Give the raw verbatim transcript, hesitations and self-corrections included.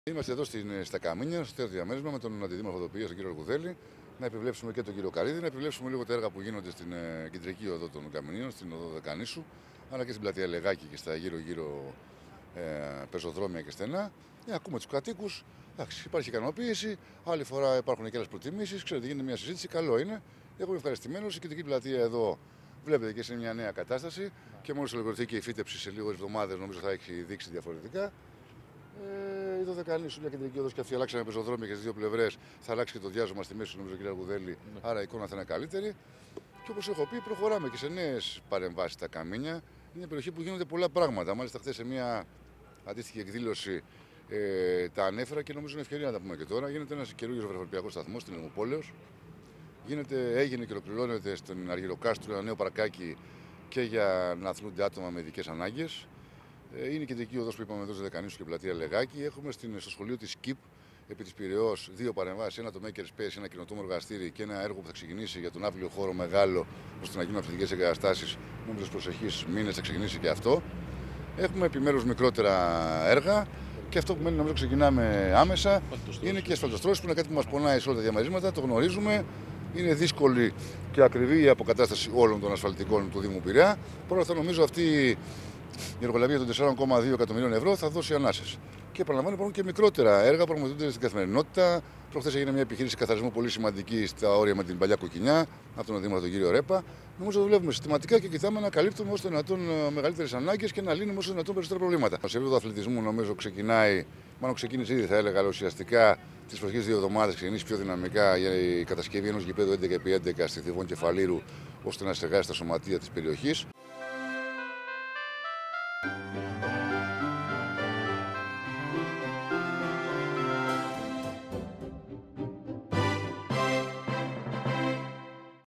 Είμαστε εδώ στην, στα Καμίνια, στο τέταρτο διαμέρισμα με τον Αντιδήμαρχο Οδοποιίας, τον κύριο Αρκουδέλη, να επιβλέψουμε και τον κύριο Καρίδη, να επιβλέψουμε λίγο τα έργα που γίνονται στην ε, κεντρική οδό των Καμινίων, στην οδό Δεκανήσου, αλλά και στην πλατεία Λεγάκη και στα γύρω-γύρω ε, πεζοδρόμια και στενά. Ε, ακούμε τους κατοίκους, υπάρχει ικανοποίηση, άλλη φορά υπάρχουν και άλλες προτιμήσεις. Ξέρετε, γίνεται μια συζήτηση, καλό είναι. Εγώ είμαι ευχαριστημένος. Η κεντρική πλατεία εδώ βλέπετε και σε μια νέα κατάσταση και μόλις ολοκληρωθεί και η φύτεψη σε λίγες εβδομάδες, νομίζω θα έχει δείξει διαφορετικά. Ε, εδώ Δεκανήσου, μια κεντρική οδός και αυτή αλλάξαμε πεζοδρόμια και στις δύο πλευρές. Θα αλλάξει και το διάζωμα στη μέση, νομίζω, κύριε Αρκουδέλη. Ναι. Άρα η εικόνα θα είναι καλύτερη. Και όπως έχω πει, προχωράμε και σε νέες παρεμβάσεις στα Καμίνια. Είναι μια περιοχή που γίνονται πολλά πράγματα. Μάλιστα, χθες σε μια αντίστοιχη εκδήλωση ε, τα ανέφερα και νομίζω είναι ευκαιρία να τα πούμε και τώρα. Γίνεται ένας καινούργιος βρεφοπλιακός σταθμός στην Λεμοπόλεως. Γίνεται, έγινε και ολοκληρώνεται στην Αργυροκάστρο ένα νέο παρκάκι και για να αθλούνται άτομα με ειδικές ανάγκες. Είναι η κεντρική οδός που είπαμε εδώ στο Δεκανήσου και πλατεία Λεγάκη. Έχουμε στην, στο σχολείο της ΚΙΠ επί της Πειραιώς δύο παρεμβάσεις: ένα το Maker Space, ένα καινοτόμο εργαστήρι και ένα έργο που θα ξεκινήσει για τον αύριο χώρο μεγάλο ώστε να γίνουν αυθεντικές εγκαταστάσεις. Νομίζω στους προσεχείς μήνες θα ξεκινήσει και αυτό. Έχουμε επιμέρους μικρότερα έργα και αυτό που μένει νομίζω ξεκινάμε άμεσα. Είναι και η ασφαλτοστρώσεις που είναι κάτι που μας πονάει σε όλα τα διαμερίσματα, το γνωρίζουμε. Είναι δύσκολη και ακριβή η αποκατάσταση όλων των ασφαλτικών του Δήμου Πειραιά. Παρ' όλα αυτά, νομίζω αυτή η εργολαβία των τεσσάρων κόμμα δύο εκατομμυρίων ευρώ θα δώσει ανάσες. Και επαναλαμβάνω, υπάρχουν και μικρότερα έργα που πραγματοποιούνται στην καθημερινότητα. Προχθές έγινε μια επιχείρηση καθαρισμού πολύ σημαντική στα όρια με την παλιά Κοκκινιά, από τον Δήμαρχο τον κύριο Ρέπα. Νομίζω δουλεύουμε συστηματικά και κοιτάμε να καλύπτουμε όσο το δυνατόν μεγαλύτερες ανάγκες και να λύνουμε όσο το δυνατόν περισσότερα προβλήματα. Σε επίπεδο αθλητισμού, νομίζω ξεκινάει, μάλλον ξεκίνησε ήδη, θα έλεγα, αλλά ουσιαστικά τις προσεχείς δύο εβδομάδες ξεκινήσει πιο δυναμικά για η κατασκευή ενός γηπέδου έντεκα επί έντεκα στη Θηβών Κεφαλήρου, ώστε να στεγάσει τα σωματεία της περιοχής.